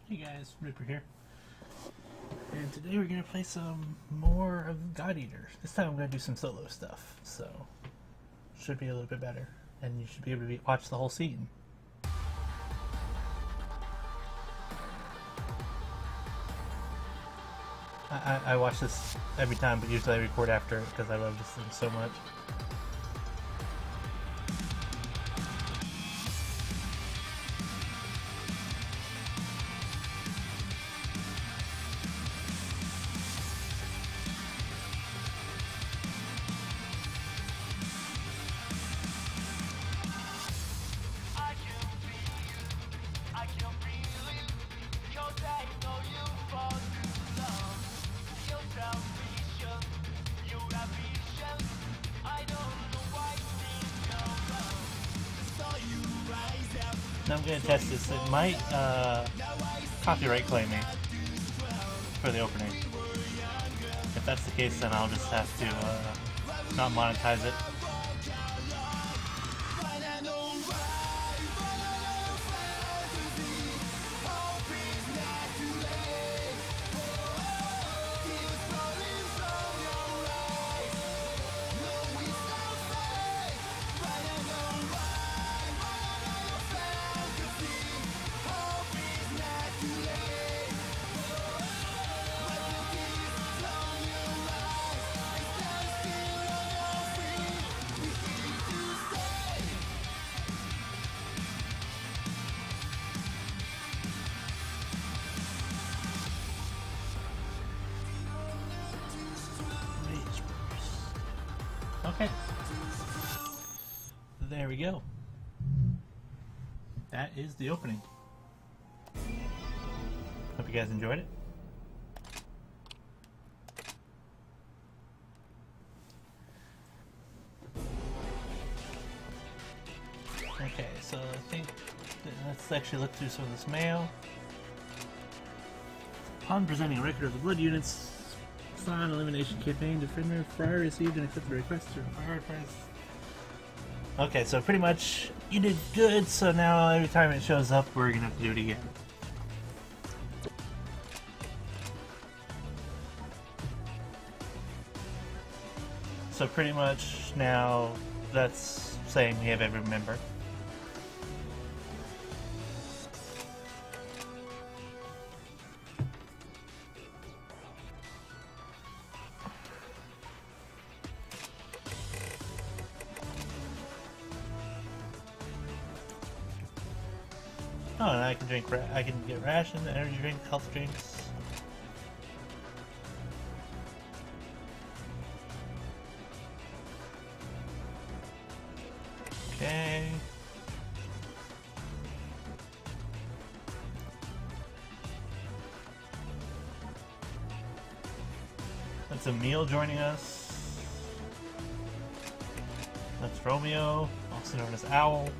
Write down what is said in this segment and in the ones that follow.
Hey guys, Ripper here. And today we're going to play some more of God Eater. This time I'm going to do some solo stuff, so should be a little bit better. And you should be able to watch the whole scene. I watch this every time, but usually I record after it because I love this thing so much. Now I'm going to test this. It might copyright claim me for the opening. If that's the case, then I'll just have to not monetize it. Okay. There we go. That is the opening. Hope you guys enjoyed it. Okay, so I think let's actually look through some of this mail. Upon presenting a record of the blood units Sign elimination campaign, Defender Fryer received and accepted a request to prioritize. Okay, so pretty much you did good, so now every time it shows up, we're gonna have to do it again. So pretty much now that's saying we have every member. Oh, and I can drink. I can get ration, energy drink, health drinks. Okay. That's Emil joining us. That's Romeo, also known as Owl.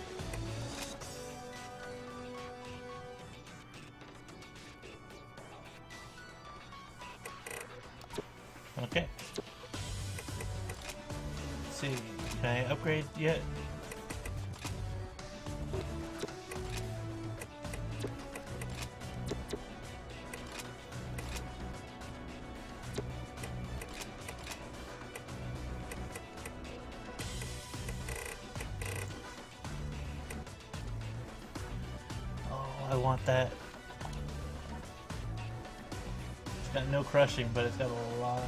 Okay. Let's see, can I upgrade yet? Oh, I want that. It's got no crushing, but it's got a lot.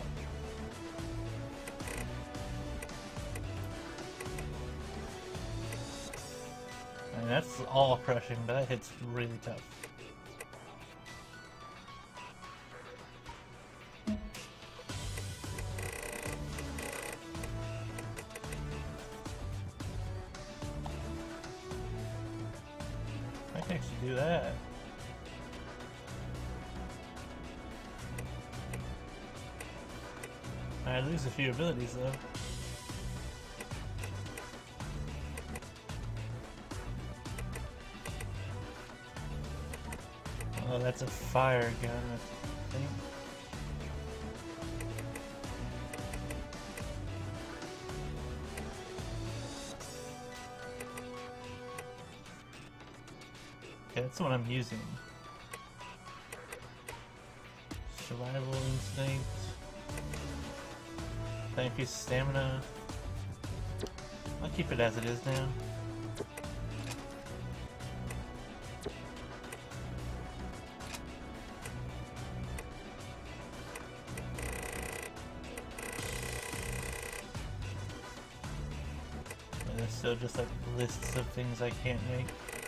I mean, that's all crushing, but that hits really tough. I can actually do that. I lose a few abilities though. Oh, that's a fire gun, I think. Okay, that's the one I'm using. Survival instinct. That increases stamina. I'll keep it as it is now. And it's still just like lists of things I can't make.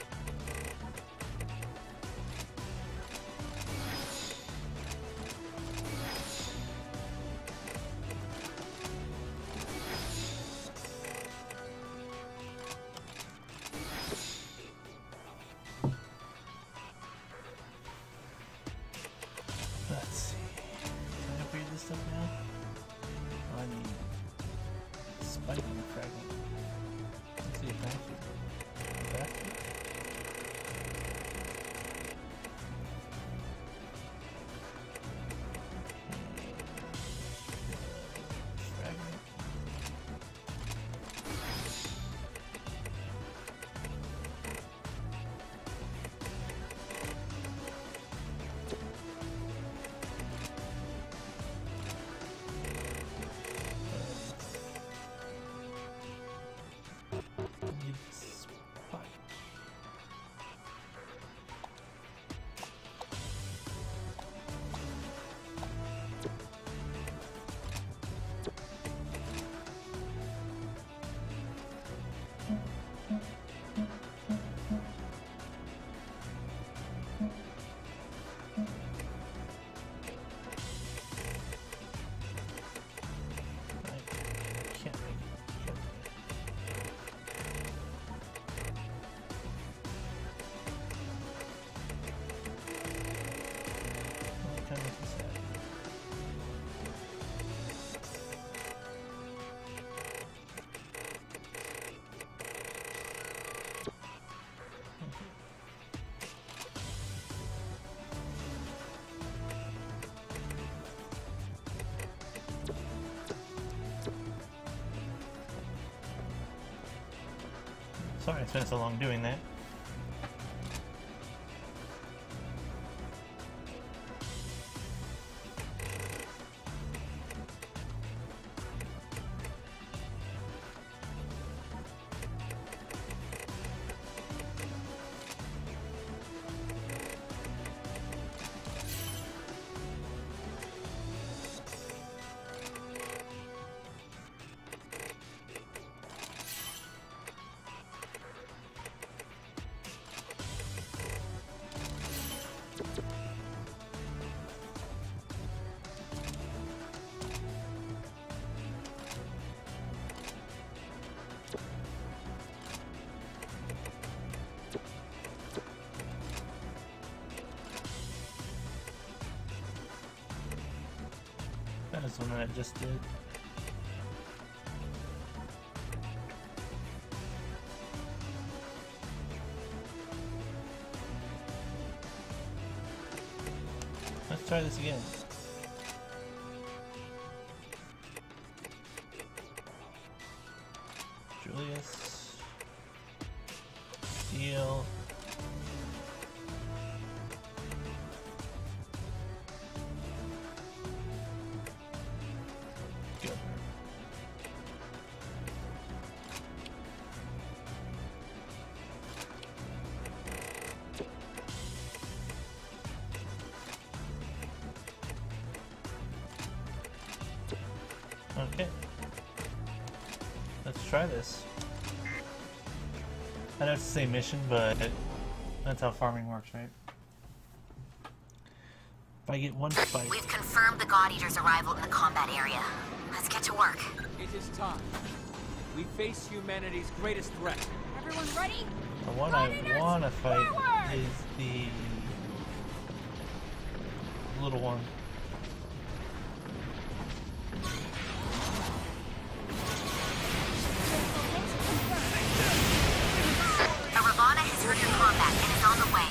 Let's see. Can I upgrade this stuff now? Oh, I need spiking fragment. Let's see if I can. Basket? Fragment. Need spike. I can't make it. What kind of is that? Sorry I spent so long doing that. That is one that I just did. Let's try this again. Julius. Steel. Gilbert. Okay. Let's try this. I know it's the same mission, but that's how farming works, right? If I get one spike... We've confirmed the God Eater's arrival in the combat area. Let's get to work. It is time. We face humanity's greatest threat. Everyone ready? The one I want to fight is the little one. A Ravana has heard your combat and is on the way.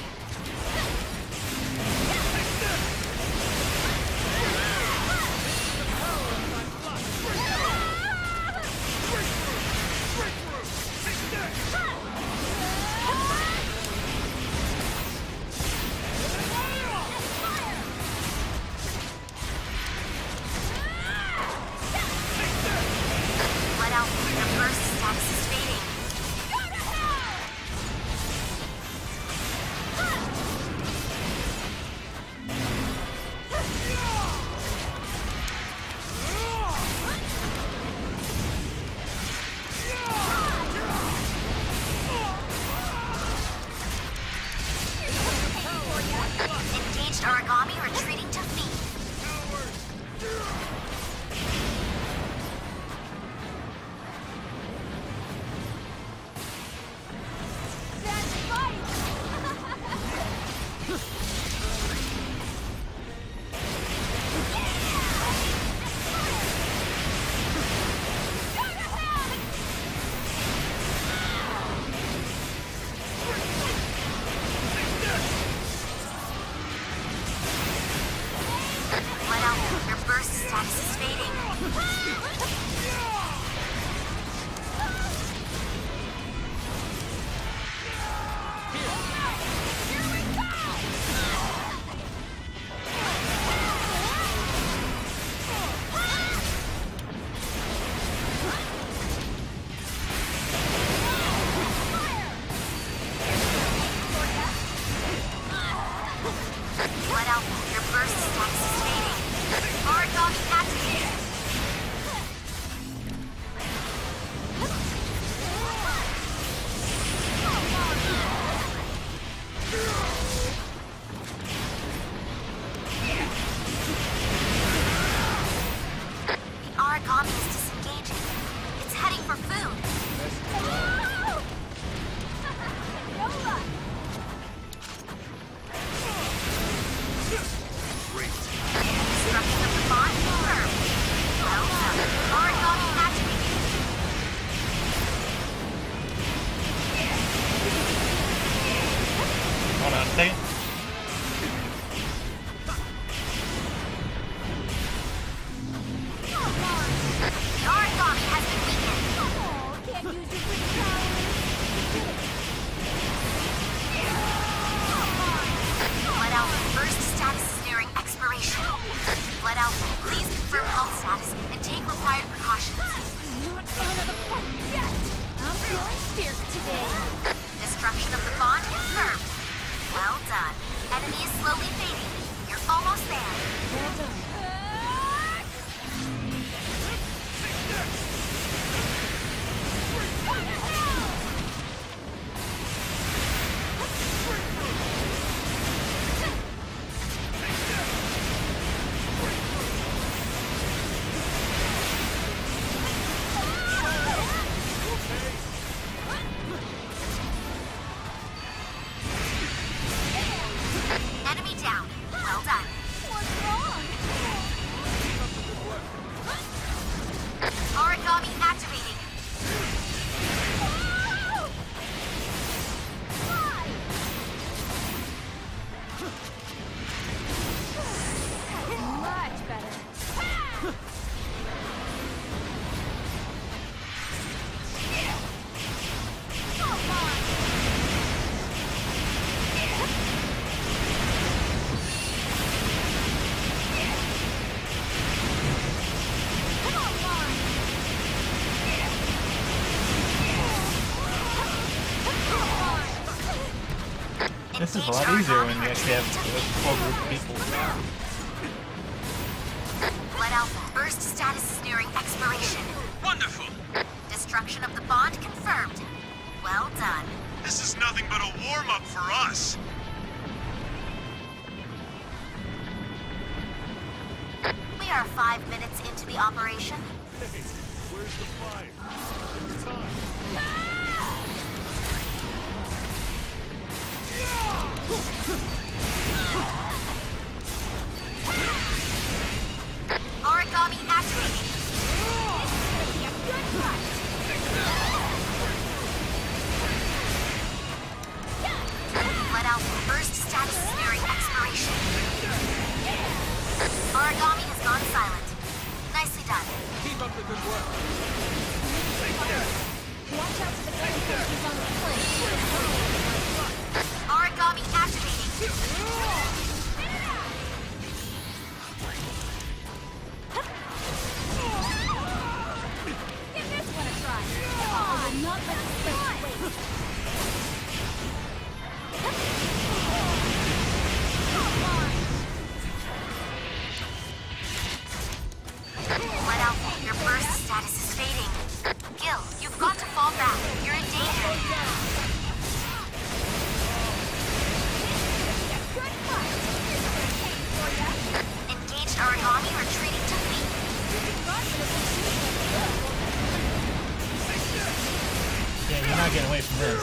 Origami retreating to feed. Let out. Your burst status is fading. Let out. Your burst status is fading. Origami activated. The origami is disengaging. It's heading for food. Destruction of the bond confirmed. Well done. Origami activated. Hold on a second. The origami has been weakened. Can't use your pretty powers. Let out. Burst status is nearing expiration. Let out. Please confirm health status and take required precautions. Not out of the park yet. I'm feeling fierce today. Destruction of the bond confirmed. Well done. Enemy is slowly fading. You're almost there. Well done. Enemy down. Well done. What's wrong? Origami activating. Much better. This is a lot easier when you actually have a full group of people. Let out. Burst status is nearing expiration. Wonderful! Destruction of the bond confirmed. Well done. This is nothing but a warm-up for us. We are 5 minutes into the operation. Hey, where's the fire? It's time. Origami activating. Let out. Burst status is nearing expiration. Origami has gone silent. Nicely done. Keep up the good work. Watch out for the air forces on the plane. Origami activating. away from this.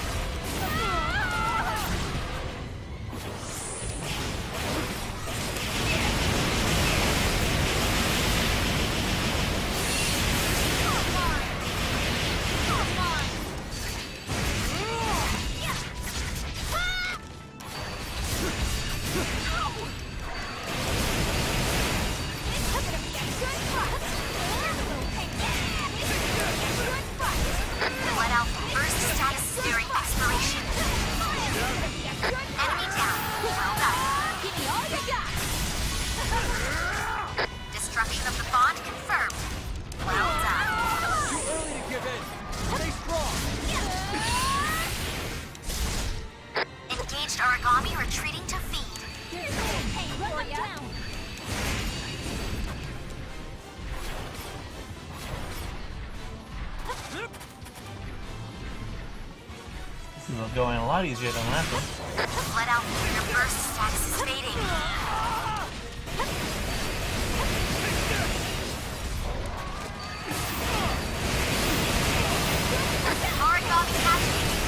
Let out burst status during expiration. Enemy down. Well done. Give me all you got! Destruction of the bond confirmed. Well done. Too early to give in. Stay strong. Engaged origami retreating to feed. Hey, run them down! This is going a lot easier than last one. Let out your burst status is fading. Origami activated.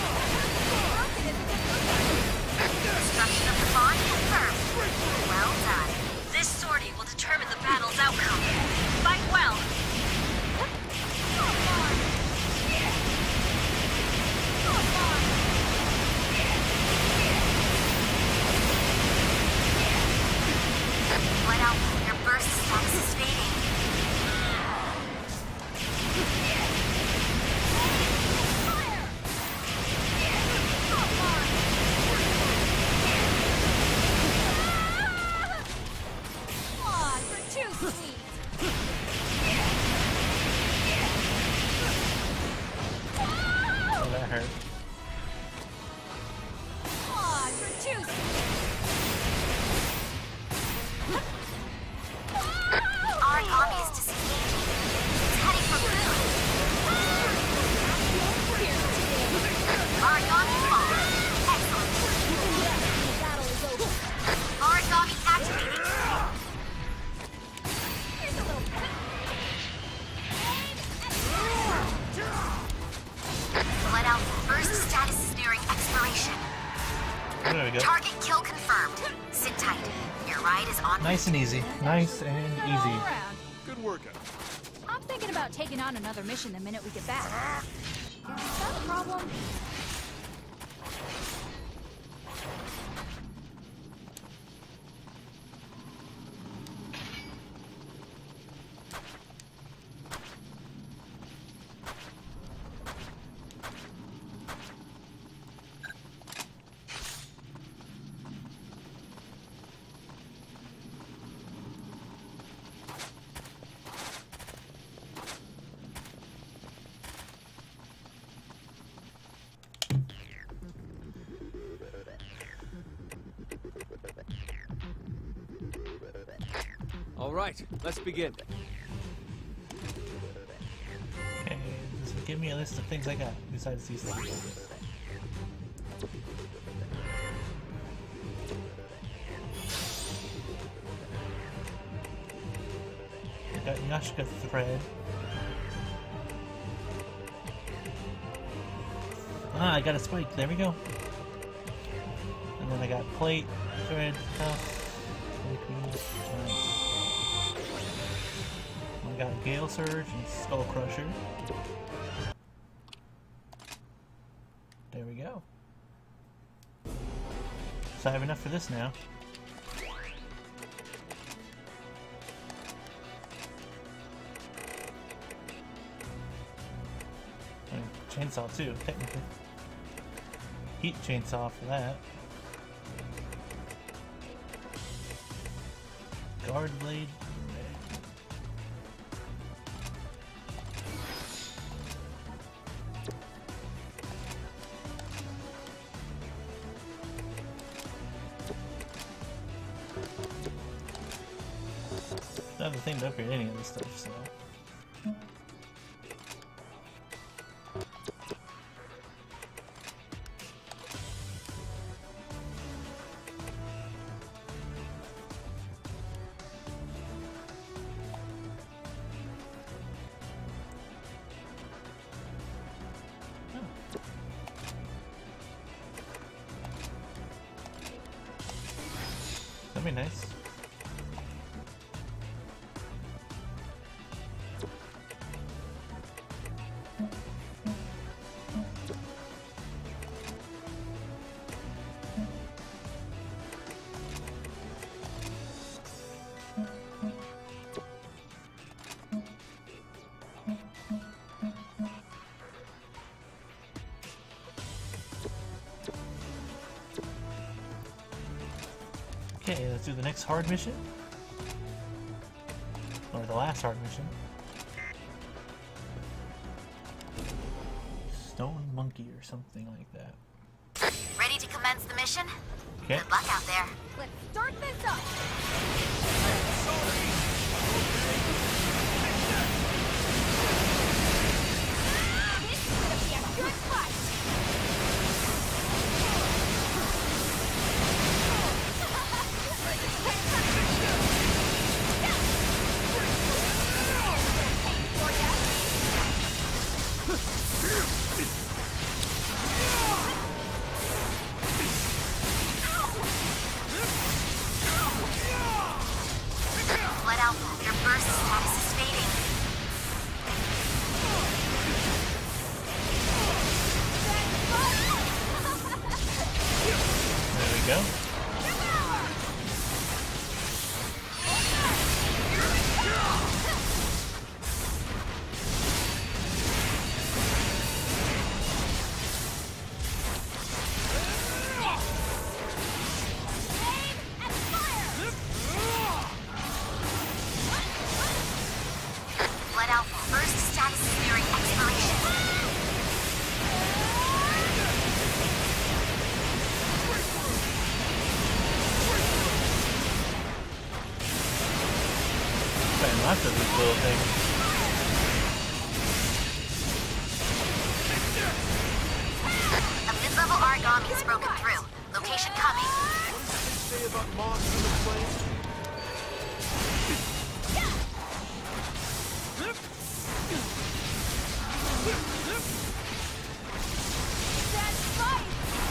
Destruction of the bond confirmed. Well done. This sortie will determine the battle's outcome. Fight well. Let out your burst status is fading. Come on, you're too sweet! Oh, that hurt. Come on, you're too sweet! Origami is disengaging. It's heading for food. Origami fall. Excellent. The battle is over. Origami activated. Here's a little Let out burst status is nearing expiration. There we go. Target kill confirmed. Sit tight. Your ride is on. Nice and easy. Nice and all easy. around. Good workout. I'm thinking about taking on another mission the minute we get back. Is that a problem? All right, let's begin. Okay, just give me a list of things I got besides these things. I got Yashka thread. Ah, I got a spike. There we go. And then I got plate, thread, stuff. I got Gale Surge and Skull Crusher. There we go. So I have enough for this now. And chainsaw too, technically. Heat chainsaw for that. Guard blade. I don't have the thing to upgrade any of this stuff, so. That'd be nice. Okay, let's do the next hard mission. Or the last hard mission. Stone Monkey or something like that. Ready to commence the mission? Okay. Good luck out there. Let's start this up. This is gonna be a good fight. Blood Alpha, your burst status is fading. There we go. Blood Alpha, burst status is nearing expiration. Playing lots of these little things. A mid-level Aragami's broken through. Location coming. What does this say about monsters in the flames? That's fight.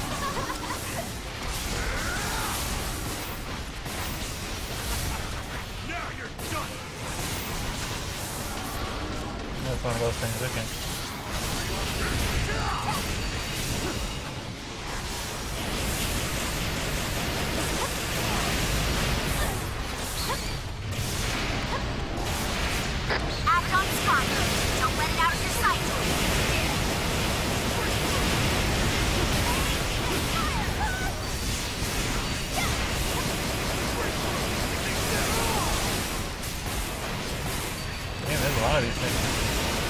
Now you're done! That's one of those things, okay. Abaddon Sky. Don't let it out of your sight. Man, there's a lot of these things.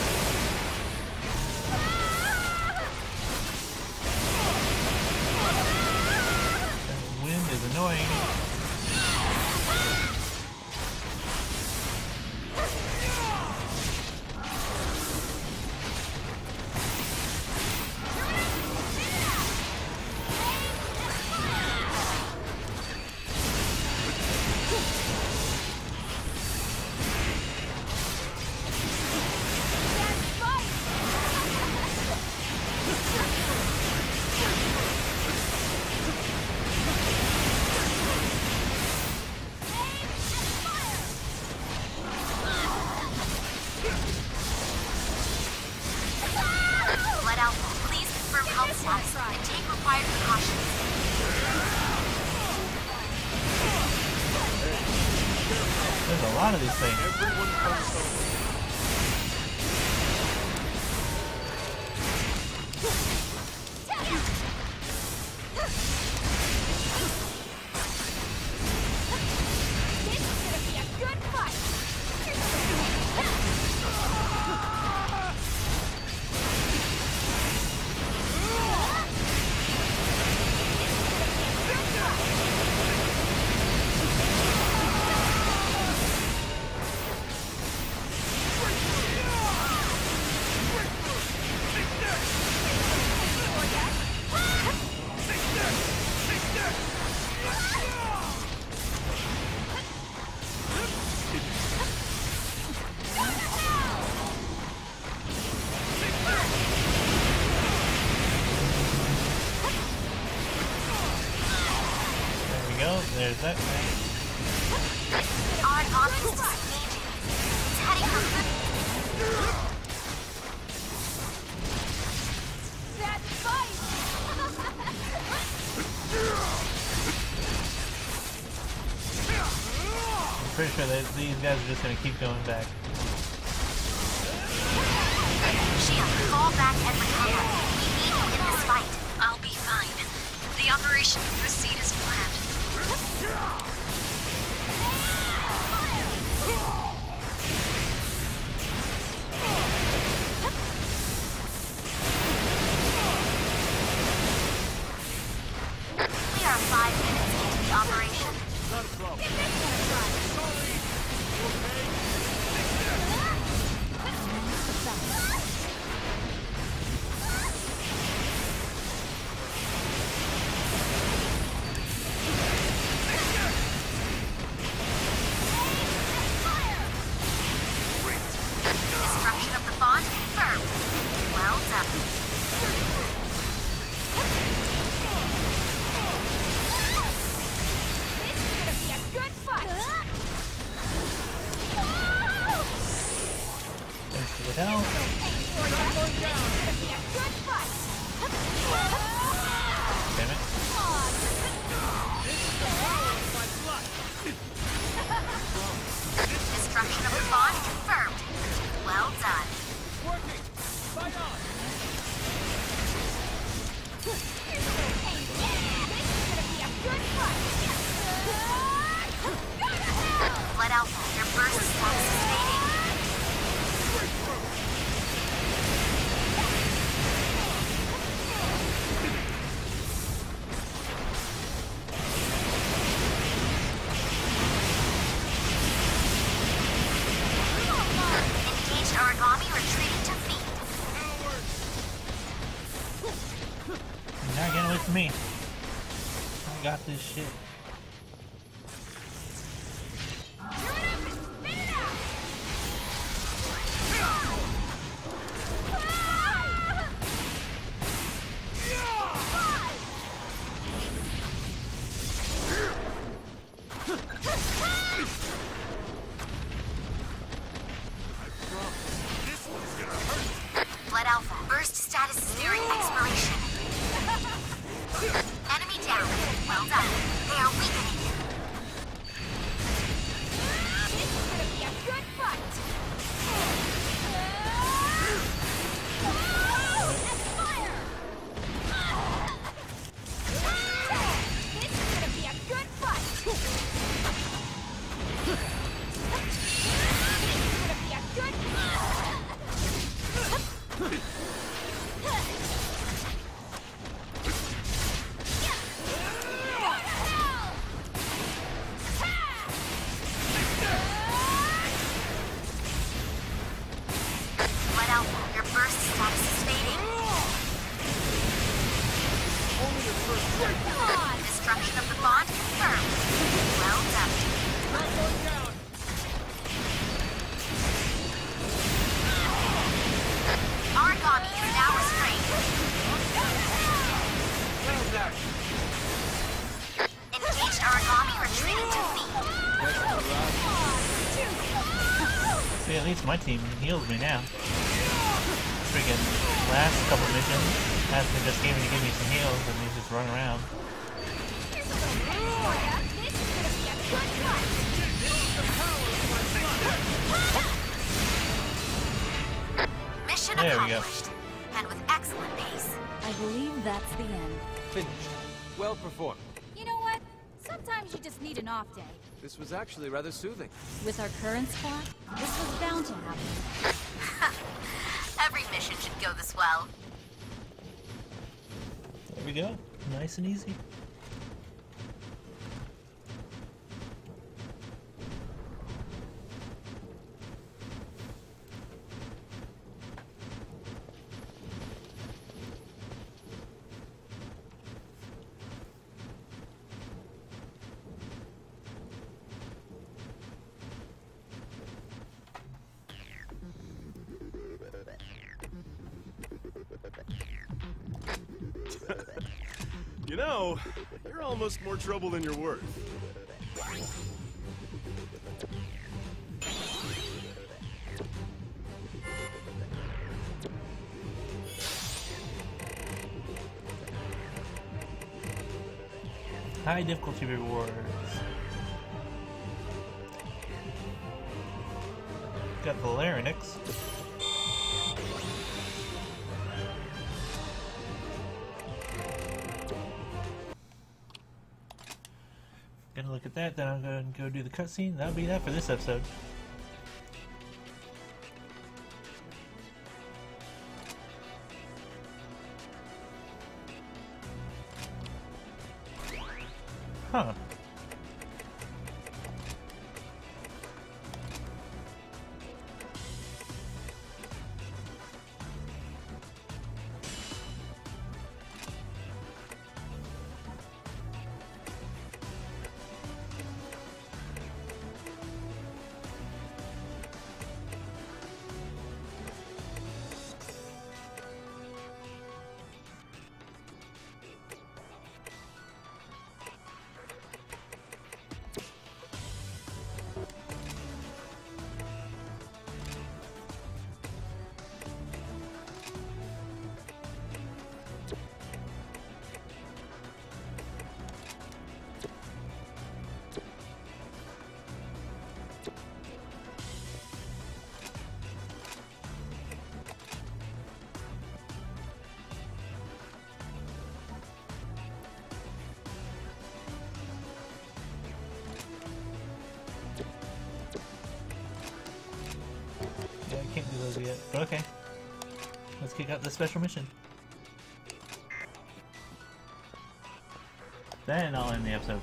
That wind is annoying. Blood Alpha, please confirm health status and take required precautions. There's a lot of these things. Everyone comes home. This is gonna be a good fight. There we go. There's that thing. Our army is disengaging. It's heading for That fight! I'm pretty sure that these guys are just gonna keep going back. Shield, fall back and recover. We need you in this fight. I'll be fine. The operation will proceed as planned. We are 5 minutes into the operation. Not a problem. Destruction of the bond confirmed. Well done. This is gonna be a good fight! Thanks for the help. This is gonna be a good fight! Damn it. Destruction of the bond confirmed. Well done. Working! Fight on! This is gonna be a good fight! Blood Alpha, your burst status is fading. Engaged Origami retreating to feet. You're not getting away from me. I got this shit. Blood Alpha, burst status is nearing expiration. Enemy down. Well done. They are weakening you. This is gonna be a good fight! Fire! This is gonna be a good fight! This is gonna be a good Blood Alpha, your burst status is fading. Destruction of the bond confirmed. Well done. Not going down! Origami is now restrained. Engaged Origami retreating to feet. See, at least my team heals me now. Friggin' last couple missions, Aspen just came in to give me some heals and they just run around. This is gonna be a good fight! Mission There we go. accomplished. And with excellent pace. I believe that's the end. Finished. Well performed. You know what? Sometimes you just need an off day. This was actually rather soothing. With our current squad, this was bound to happen. Every mission should go this well. There we go. Nice and easy. You know, you're almost more trouble than you're worth. High difficulty rewards. Got the larynx. Gonna look at that, then I'm gonna go do the cutscene. That'll be that for this episode. Huh. Yeah, I can't do those yet, but okay. Let's kick out the special mission. Then I'll end the episode.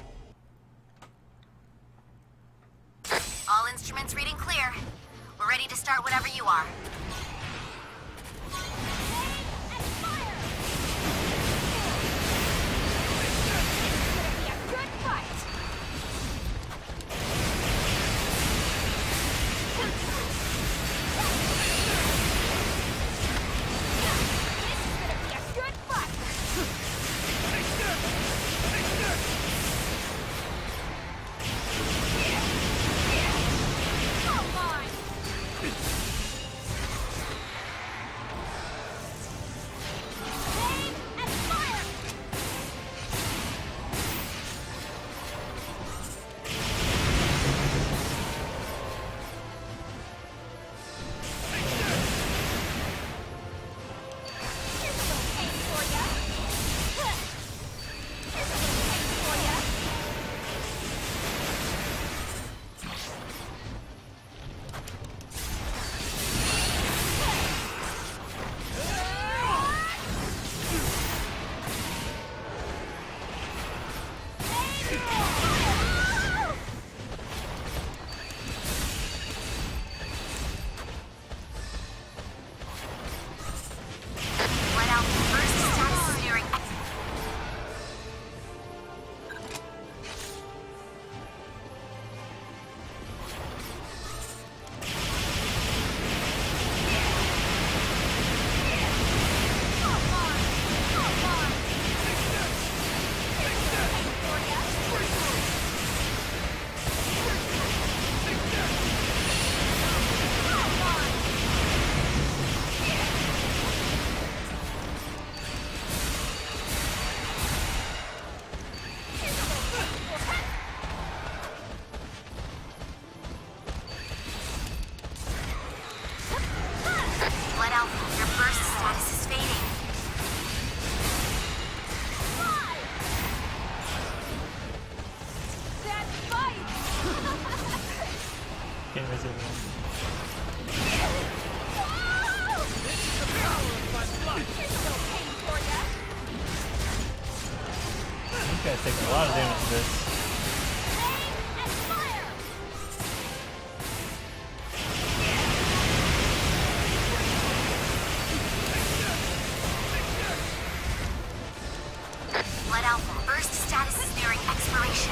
All instruments reading clear. We're ready to start whenever you are. Can't resist it. These guys taking a lot of damage to this. Blood Alpha, burst status is nearing expiration.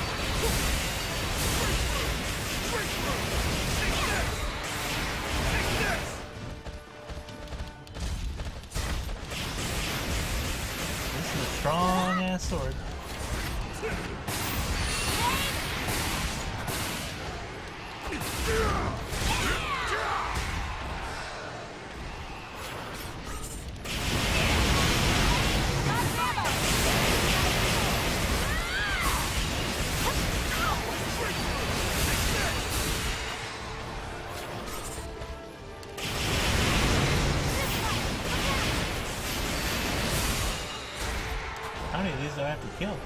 This is a strong ass sword. kill.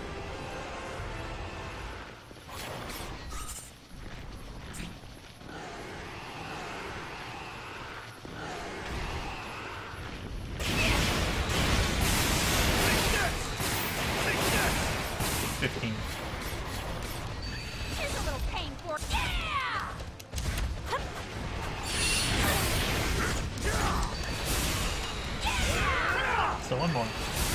Take that! 15. Here's a little pain for yeah! So one more.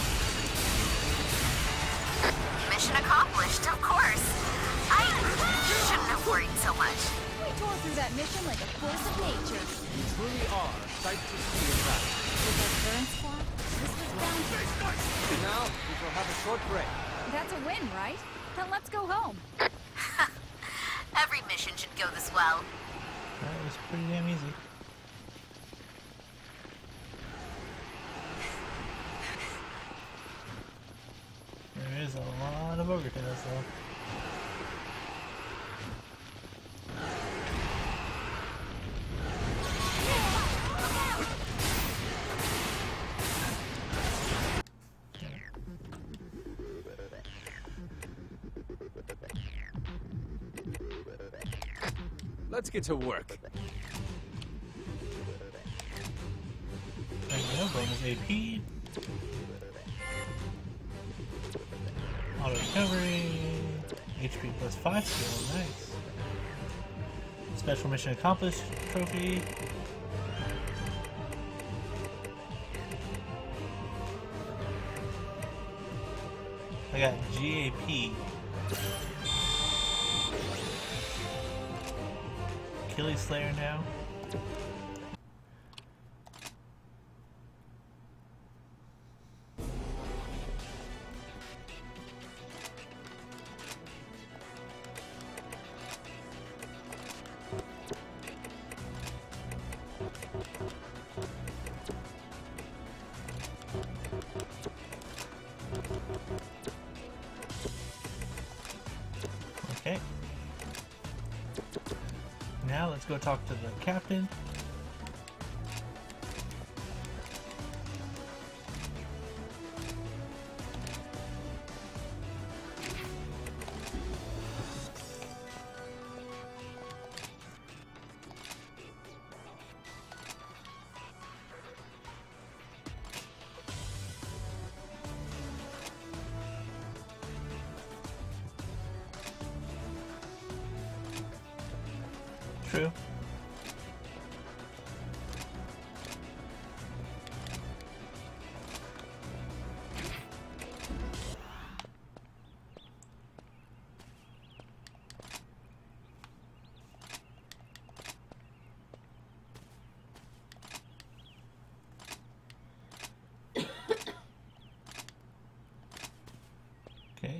Mission accomplished, of course. I shouldn't have worried so much. We tore through that mission like a force of nature. You truly are sight to see in battle. With our current squad, this was bound to... And now, we shall have a short break. That's a win, right? Then let's go home. Every mission should go this well. That was pretty damn easy. There is a lot of ogre tails though. Let's get to work. There we go, bonus AP. Auto recovery. HP plus 5 skill, nice. Special mission accomplished trophy. I got GAP. Achilles Slayer now. Okay. Now let's go talk to the captain. True. Okay.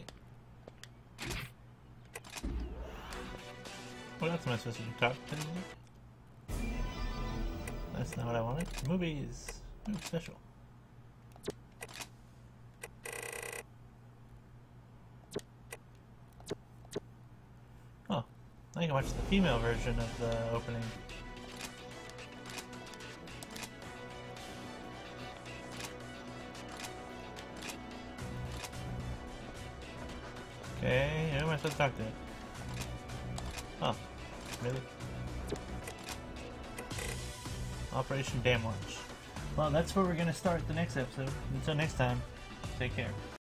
What else am I supposed to talk to? That's not what I wanted. Movies. Ooh, special. Oh, I can watch the female version of the opening. Okay, who am I supposed to talk to? Oh, really? Operation Dam Launch. Well, that's where we're going to start the next episode. Until next time, take care.